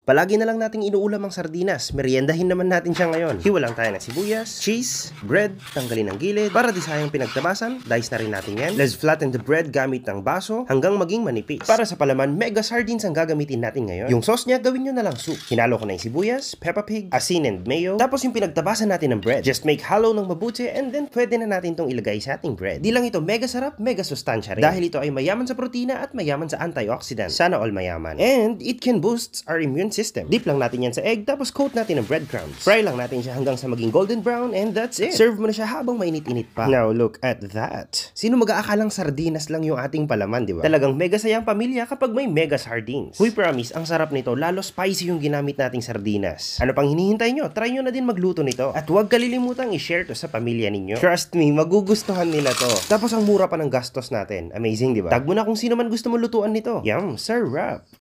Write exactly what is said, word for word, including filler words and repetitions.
Palagi na lang nating inuulam ang sardinas. Meriendahin naman natin siya ngayon. Hiwa lang tayo ng sibuyas, cheese, bread, tanggalin ang gilid. Para di sayang pinagtabasan, dice na rin natin yan. Let's flatten the bread gamit ng baso hanggang maging manipis. Para sa palaman, mega sardines ang gagamitin natin ngayon. Yung sauce niya, gawin nyo na lang soup. Hinalo ko na yung sibuyas, peppa pig, asin and mayo. Tapos yung pinagtabasan natin ng bread. Just make hollow ng mabuti and then pwede na natin itong ilagay sa ating bread. Di lang ito mega sarap, mega sustansya rin. Dahil ito ay mayaman sa protina at mayaman sa antioxidant. Sana all mayaman. And it can boost our immune system. Dip lang natin yan sa egg, tapos coat natin ng breadcrumbs. Fry lang natin siya hanggang sa maging golden brown, and that's it. Serve mo na siya habang mainit-init pa. Now look at that. Sino mag-aakalang sardinas lang yung ating palaman, di ba? Talagang mega sayang pamilya kapag may mega sardines. We promise, ang sarap nito, lalo spicy yung ginamit nating sardinas. Ano pang hinihintay nyo? Try nyo na din magluto nito. At huwag kalilimutang i-share to sa pamilya ninyo. Trust me, magugustuhan nila to. Tapos ang mura pa ng gastos natin. Amazing, di ba? Tag mo na kung sino man gusto mo lutuan nito. Yum, sarap!